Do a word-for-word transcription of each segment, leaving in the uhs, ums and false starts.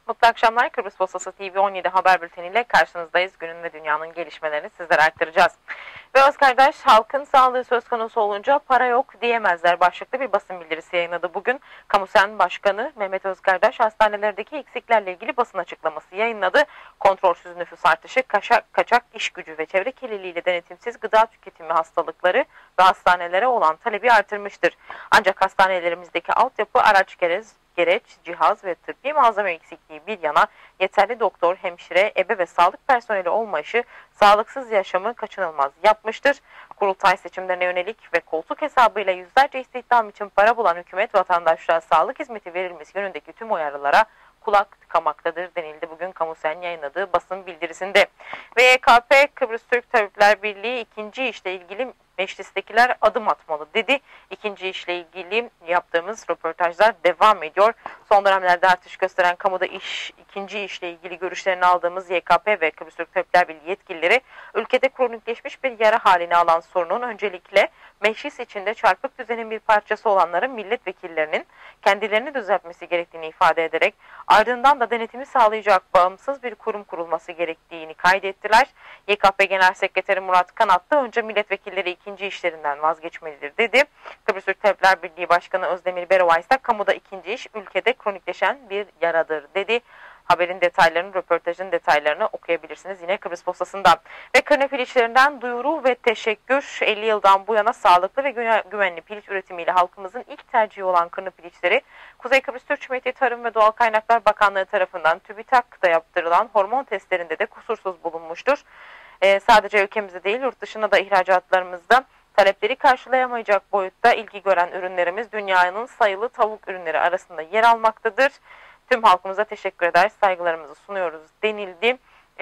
Mutlu akşamlar. Kıbrıs Postası T V on yedi haber bülteniyle karşınızdayız. Günün ve dünyanın gelişmelerini sizlere aktaracağız. Ve Özkardaş, halkın sağlığı söz konusu olunca para yok diyemezler başlıklı bir basın bildirisi yayınladı bugün. Kamusen Başkanı Mehmet Özkardaş hastanelerdeki eksiklerle ilgili basın açıklaması yayınladı. Kontrolsüz nüfus artışı, kaçak, kaçak iş gücü ve çevre kirliliğiyle denetimsiz gıda tüketimi hastalıkları ve hastanelere olan talebi artırmıştır. Ancak hastanelerimizdeki altyapı, araç gereç, gereç, cihaz ve tıbbi malzeme eksikliği bir yana yeterli doktor, hemşire, ebe ve sağlık personeli olmayışı sağlıksız yaşamı kaçınılmaz yapmıştır. Kurultay seçimlerine yönelik ve koltuk hesabıyla yüzlerce istihdam için para bulan hükümet vatandaşlara sağlık hizmeti verilmesi yönündeki tüm uyarılara kulak tıkamaktadır denildi bugün Kamusen yayınladığı basın bildirisinde. Ve Y K P Kıbrıs Türk Tabipler Birliği ikinci işle ilgili meclistekiler adım atmalı dedi. İkinci işle ilgili yaptığımız röportajlar devam ediyor. Son dönemlerde artış gösteren kamuda iş, ikinci işle ilgili görüşlerini aldığımız Y K P ve Kıbrıs Türk Tabipler Birliği yetkilileri ülkede kronikleşmiş bir yara haline alan sorunun öncelikle meclis içinde çarpık düzenin bir parçası olanların milletvekillerinin kendilerini düzeltmesi gerektiğini ifade ederek ardından da denetimi sağlayacak bağımsız bir kurum kurulması gerektiğini kaydettiler. Y K P Genel Sekreteri Murat Kanat da önce milletvekilleri ikinci işlerinden vazgeçmelidir dedi. Kıbrıs Türk Tabipler Birliği Başkanı Özdemir Berova ise kamuda ikinci iş ülkede kronikleşen bir yaradır dedi. Haberin detaylarını, röportajın detaylarını okuyabilirsiniz yine Kıbrıs Postası'ndan. Ve Kırne piliçlerinden duyuru ve teşekkür. elli yıldan bu yana sağlıklı ve güvenli piliç üretimiyle halkımızın ilk tercihi olan Kırne piliçleri, Kuzey Kıbrıs Türk Cumhuriyeti Tarım ve Doğal Kaynaklar Bakanlığı tarafından TÜBİTAK'ta yaptırılan hormon testlerinde de kusursuz bulunmuştur. Ee, sadece ülkemizde değil, yurt dışına da ihracatlarımızda talepleri karşılayamayacak boyutta ilgi gören ürünlerimiz dünyanın sayılı tavuk ürünleri arasında yer almaktadır. Tüm halkımıza teşekkür eder, saygılarımızı sunuyoruz denildi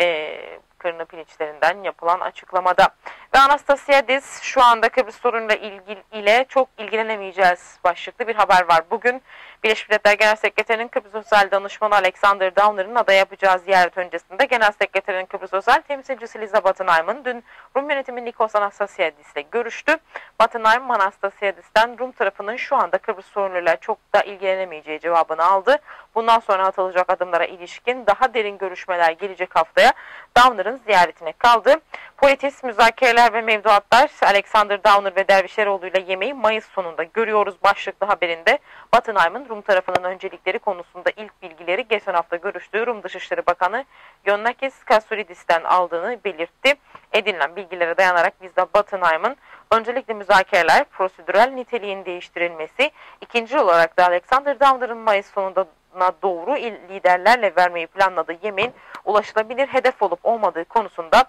ee, Kırne piliçlerinden yapılan açıklamada. Ve Anastasiadis, şu anda Kıbrıs sorunuyla ilgili ile çok ilgilenemeyeceğiz başlıklı bir haber var. Bugün Birleşmiş Milletler Genel Sekreterinin Kıbrıs Özel Danışmanı Alexander Downer'ın adaya yapacağı ziyaret öncesinde Genel Sekreterinin Kıbrıs Özel Temsilcisi Liza Battenheim'ın dün Rum yönetimi Nikos Anastasiadis ile görüştü. Battenheim, Anastasiadis'ten Rum tarafının şu anda Kıbrıs sorunuyla çok da ilgilenemeyeceği cevabını aldı. Bundan sonra atılacak adımlara ilişkin daha derin görüşmeler gelecek haftaya Downer'ın ziyaretine kaldı. Politis, müzakereler ve mevduatlar, Alexander Downer ve Dervişeroğlu ile yemeği Mayıs sonunda görüyoruz başlıklı haberinde Battenheim'ın Rum tarafının öncelikleri konusunda ilk bilgileri geçen hafta görüştüğü Rum Dışişleri Bakanı Yonnakis Kasouridis'ten aldığını belirtti. Edinilen bilgilere dayanarak Liza Battenheim'ın öncelikle müzakereler prosedürel niteliğin değiştirilmesi, ikinci olarak da Alexander Downer'ın Mayıs sonunda doğru liderlerle vermeyi planladığı yemeğin ulaşılabilir hedef olup olmadığı konusunda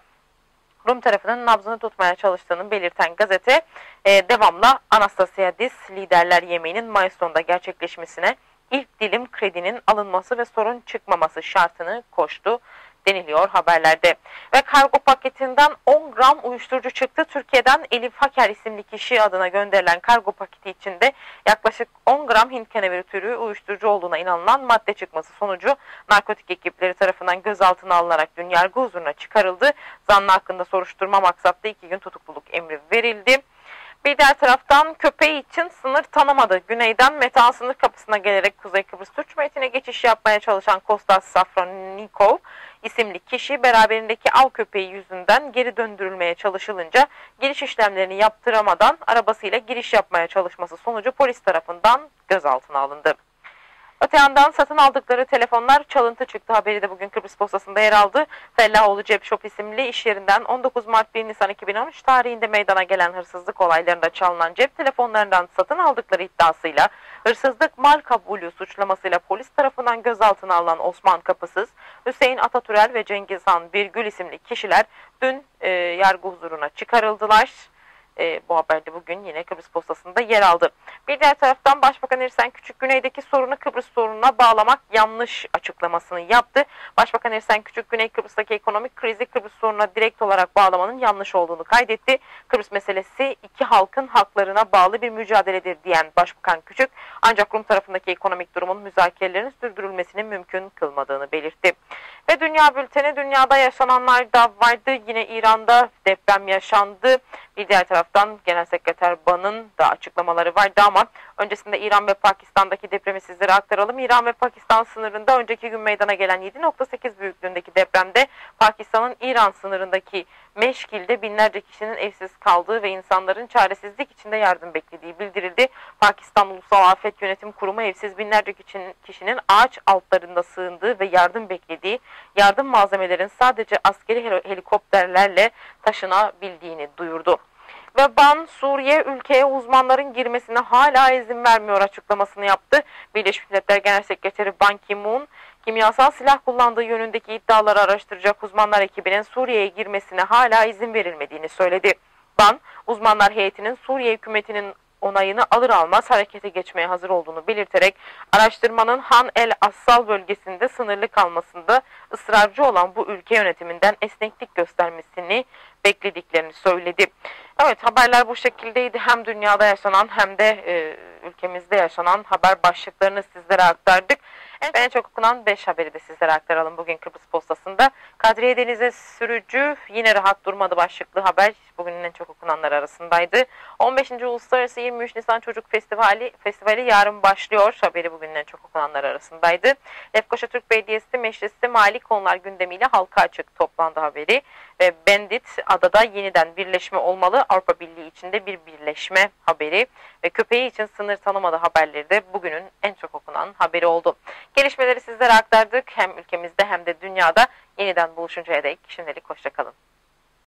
Rum tarafının nabzını tutmaya çalıştığını belirten gazete e, devamla Anastasiadis liderler yemeğinin Mayıs sonunda gerçekleşmesine ilk dilim kredinin alınması ve sorun çıkmaması şartını koştu deniliyor haberlerde. Ve kargo paketinden on gram uyuşturucu çıktı. Türkiye'den Elif Haker isimli kişi adına gönderilen kargo paketi içinde yaklaşık on gram Hint keneviri türü uyuşturucu olduğuna inanılan madde çıkması sonucu narkotik ekipleri tarafından gözaltına alınarak dün yargı huzuruna çıkarıldı. Zanlı hakkında soruşturma maksatlı iki gün tutukluluk emri verildi. Bir diğer taraftan köpeği için sınır tanımadı. Güneyden Metehan sınır kapısına gelerek Kuzey Kıbrıs Türk Cumhuriyeti'ne geçiş yapmaya çalışan Kostas Safronikov isimli kişi beraberindeki av köpeği yüzünden geri döndürülmeye çalışılınca giriş işlemlerini yaptıramadan arabasıyla giriş yapmaya çalışması sonucu polis tarafından gözaltına alındı. Öte yandan satın aldıkları telefonlar çalıntı çıktı haberi de bugün Kıbrıs Postası'nda yer aldı. Fellahoğlu Cep Shop isimli iş yerinden on dokuz Mart bir Nisan iki bin on üç tarihinde meydana gelen hırsızlık olaylarında çalınan cep telefonlarından satın aldıkları iddiasıyla hırsızlık mal kabulü suçlamasıyla polis tarafından gözaltına alınan Osman Kapısız, Hüseyin Atatürel ve Cengizhan Birgül isimli kişiler dün e, yargı huzuruna çıkarıldılar. E, bu haberde bugün yine Kıbrıs Postası'nda yer aldı. Bir diğer taraftan Başbakan Ersen Küçük Güney'deki sorunu Kıbrıs sorununa bağlamak yanlış açıklamasını yaptı. Başbakan Ersen Küçük Güney Kıbrıs'taki ekonomik krizi Kıbrıs sorununa direkt olarak bağlamanın yanlış olduğunu kaydetti. Kıbrıs meselesi iki halkın haklarına bağlı bir mücadeledir diyen Başbakan Küçük, ancak Rum tarafındaki ekonomik durumun müzakerelerin sürdürülmesini mümkün kılmadığını belirtti. Ve Dünya Bülteni, dünyada yaşananlar da vardı. Yine İran'da deprem yaşandı. Bir diğer taraftan taraftan Genel Sekreter Ban'ın da açıklamaları vardı ama öncesinde İran ve Pakistan'daki depremi sizlere aktaralım. İran ve Pakistan sınırında önceki gün meydana gelen yedi nokta sekiz büyüklüğündeki depremde Pakistan'ın İran sınırındaki Meşkil'de binlerce kişinin evsiz kaldığı ve insanların çaresizlik içinde yardım beklediği bildirildi. Pakistan Ulusal Afet Yönetim Kurumu evsiz binlerce kişinin, kişinin ağaç altlarında sığındığı ve yardım beklediği, yardım malzemelerin sadece askeri helikopterlerle taşınabildiğini duyurdu. Ve Ban, Suriye ülkeye uzmanların girmesine hala izin vermiyor açıklamasını yaptı. Birleşmiş Milletler Genel Sekreteri Ban Ki-moon, kimyasal silah kullandığı yönündeki iddiaları araştıracak uzmanlar ekibinin Suriye'ye girmesine hala izin verilmediğini söyledi. Ban, uzmanlar heyetinin Suriye hükümetinin onayını alır almaz harekete geçmeye hazır olduğunu belirterek araştırmanın Han el Assal bölgesinde sınırlı kalmasında ısrarcı olan bu ülke yönetiminden esneklik göstermesini beklediklerini söyledi. Evet, haberler bu şekildeydi. Hem dünyada yaşanan hem de e, ülkemizde yaşanan haber başlıklarını sizlere aktardık. En, en çok okunan beş haberi de sizlere aktaralım bugün Kıbrıs Postası'nda. Kadriye Denize sürücü yine rahat durmadı başlıklı haber bugünün en çok okunanlar arasındaydı. on beşinci Uluslararası yirmi üç Nisan Çocuk Festivali festivali yarın başlıyor. Haberi bugünün en çok okunanlar arasındaydı. Lefkoşa Türk Belediyesi Meclisi mali konular gündemiyle halka açık toplandı haberi. Ve Bendit adada yeniden birleşme olmalı. Avrupa Birliği içinde bir birleşme haberi ve köpeği için sınır tanımadı haberleri de bugünün en çok okunan haberi oldu. Gelişmeleri sizlere aktardık. Hem ülkemizde hem de dünyada. Yeniden buluşuncaya dek şimdilik hoşça kalın.